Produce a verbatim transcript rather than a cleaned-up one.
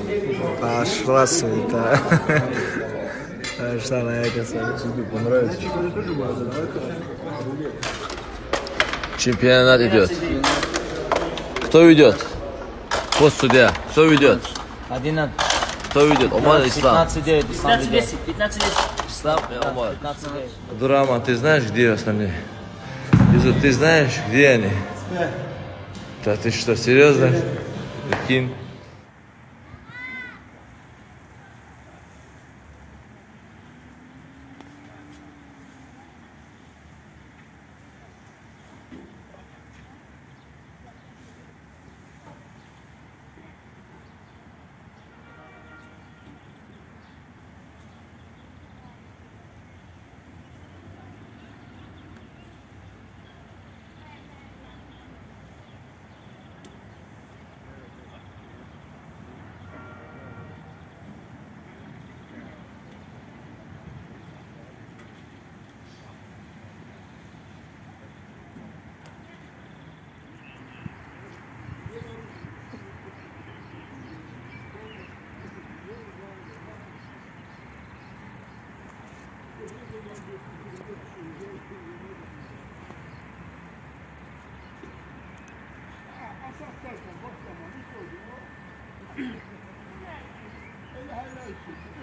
Пошла суета. Пошла на это. Понравится. Чемпионат идет. Кто ведет? Пост судья. Кто ведет? Один. Кто ведет? Омар Ислам. пятнадцать девять. пятнадцать десять, пятнадцать десять. Ислам и Омар. пятнадцать девять. Дурама, ты знаешь, где остальные? Юсуф, ты знаешь, где они? Да ты что, серьезно? Прикинь. Ele